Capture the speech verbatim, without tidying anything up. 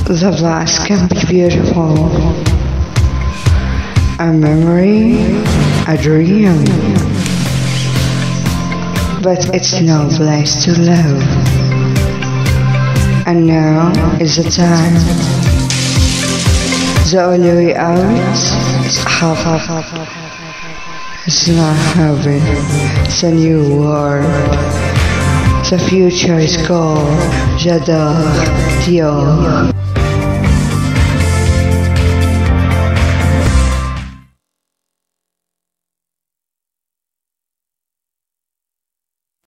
The past can be beautiful, a memory, a dream, but it's no place to live. And now is the time. The only way out is half half half half. It's not heaven, it's a new world. The future is gold. J'adore Dior.